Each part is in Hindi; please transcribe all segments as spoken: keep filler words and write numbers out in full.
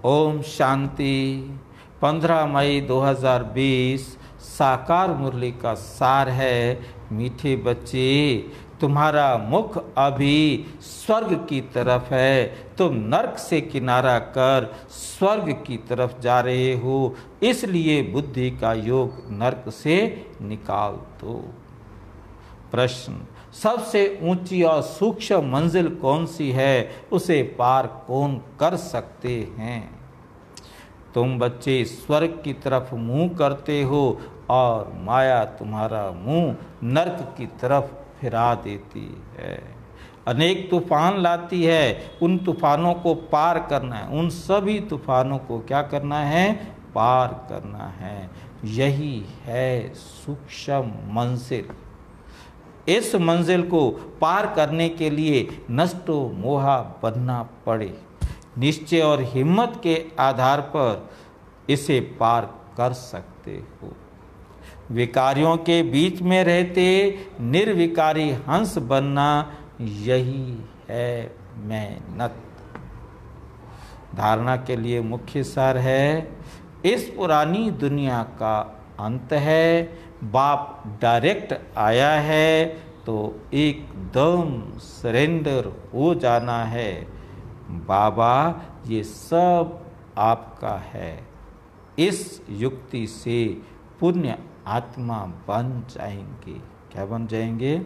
ओम शांति। पंद्रह मई दो हज़ार बीस साकार मुरली का सार है, मीठे बच्चे तुम्हारा मुख अभी स्वर्ग की तरफ है, तुम नरक से किनारा कर स्वर्ग की तरफ जा रहे हो, इसलिए बुद्धि का योग नरक से निकाल दो। प्रश्न, सबसे ऊंची और सूक्ष्म मंजिल कौन सी है, उसे पार कौन कर सकते हैं? तुम बच्चे स्वर्ग की तरफ मुंह करते हो और माया तुम्हारा मुंह नरक की तरफ फिरा देती है। अनेक तूफान लाती है, उन तूफानों को पार करना है, उन सभी तूफानों को क्या करना है? पार करना है। यही है सूक्ष्म मंजिल। इस मंजिल को पार करने के लिए नष्टो मोहा बनना पड़े। निश्चय और हिम्मत के आधार पर इसे पार कर सकते हो। विकारियों के बीच में रहते निर्विकारी हंस बनना, यही है मेहनत। धारणा के लिए मुख्य सार है, इस पुरानी दुनिया का अंत है, बाप डायरेक्ट आया है तो एकदम सरेंडर हो जाना है। बाबा ये सब आपका है। इस युक्ति से पुण्य आत्मा बन जाएंगे। क्या बन जाएंगे?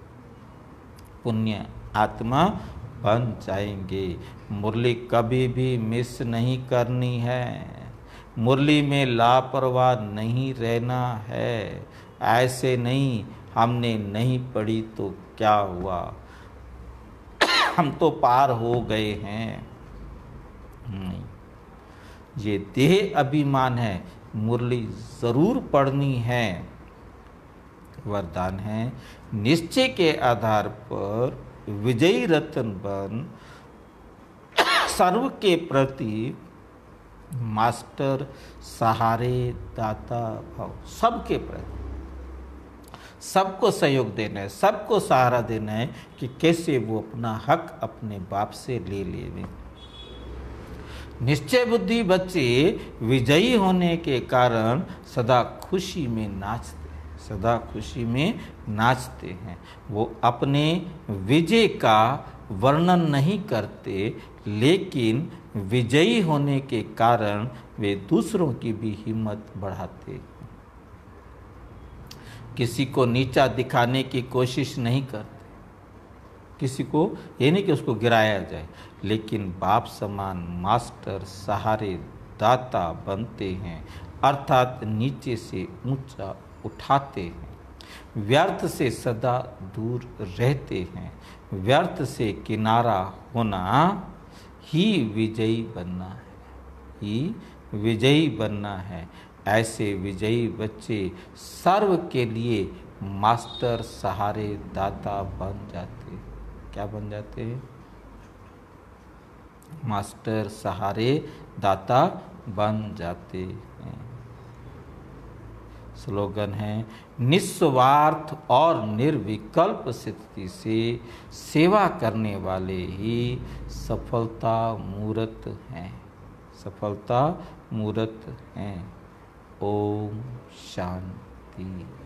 पुण्य आत्मा बन जाएंगे। मुरली कभी भी मिस नहीं करनी है। मुरली में लापरवाह नहीं रहना है। ऐसे नहीं हमने नहीं पढ़ी तो क्या हुआ, हम तो पार हो गए हैं। नहीं, ये देह अभिमान है, मुरली जरूर पढ़नी है। वरदान है, निश्चय के आधार पर विजयी रतन बन, सर्व के प्रति मास्टर सहारे दाता भाव। सबके प्रति सबको सहयोग देना है, सबको सहारा देना है कि कैसे वो अपना हक अपने बाप से ले ले। निश्चय बुद्धि बच्चे विजयी होने के कारण सदा खुशी में नाचते हैं, सदा खुशी में नाचते हैं। वो अपने विजय का वर्णन नहीं करते, लेकिन विजयी होने के कारण वे दूसरों की भी हिम्मत बढ़ाते हैं। किसी को नीचा दिखाने की कोशिश नहीं करते, किसी को ये नहीं कि उसको गिराया जाए, लेकिन बाप समान मास्टर सहारे दाता बनते हैं, अर्थात नीचे से ऊंचा उठाते हैं। व्यर्थ से सदा दूर रहते हैं। व्यर्थ से किनारा होना ही विजयी बनना है, ही विजयी बनना है। ऐसे विजयी बच्चे सर्व के लिए मास्टर सहारे दाता बन जाते हैं। क्या बन जाते हैं? मास्टर सहारे दाता बन जाते हैं। स्लोगन है, निस्वार्थ और निर्विकल्प स्थिति से सेवा करने वाले ही सफलता मूर्त हैं, सफलता मूर्त हैं। ओम शांति।